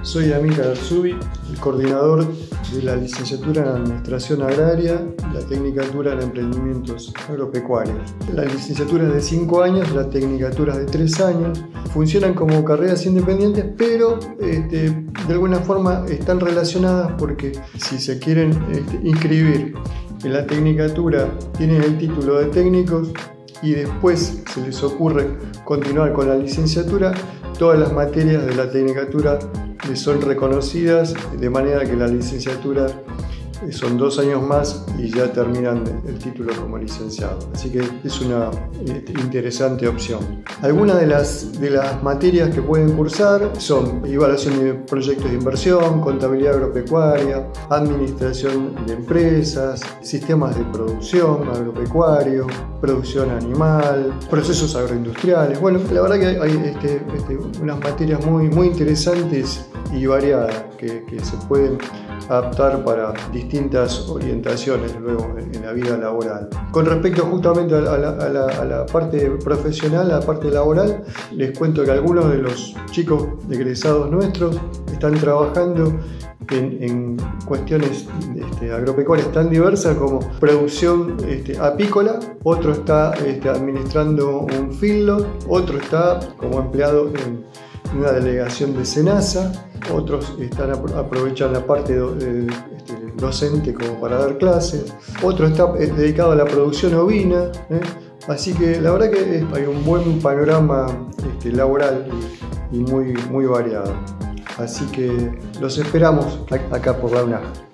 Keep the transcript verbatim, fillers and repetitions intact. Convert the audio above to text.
Soy Amílcar Arzubi, el coordinador de la licenciatura en Administración Agraria y la tecnicatura en Emprendimientos Agropecuarios. La licenciatura es de cinco años, la tecnicatura es de tres años. Funcionan como carreras independientes, pero este, de alguna forma están relacionadas porque si se quieren este, inscribir en la tecnicatura, tienen el título de técnicos y después se les ocurre continuar con la licenciatura, todas las materias de la tecnicatura les son reconocidas, de manera que la licenciatura son dos años más y ya terminan el título como licenciado. Así que es una eh, interesante opción. Algunas de las, de las materias que pueden cursar son evaluación de proyectos de inversión, contabilidad agropecuaria, administración de empresas, sistemas de producción agropecuario, producción animal, procesos agroindustriales. Bueno, la verdad que hay este, este, unas materias muy, muy interesantes y variadas que, que se pueden adaptar para distintas orientaciones luego en la vida laboral. Con respecto justamente a la, a la, a la parte profesional, a la parte laboral, les cuento que algunos de los chicos egresados nuestros están trabajando en, en cuestiones este, agropecuarias tan diversas como producción este, apícola, otro está este, administrando un feedlot, otro está como empleado en una delegación de SENASA, otros están aprovechan la parte de, este, docente como para dar clases, otro está dedicado a la producción ovina, ¿eh? Así que la verdad que hay un buen panorama este, laboral y, y muy, muy variado. Así que los esperamos acá por la UNAG.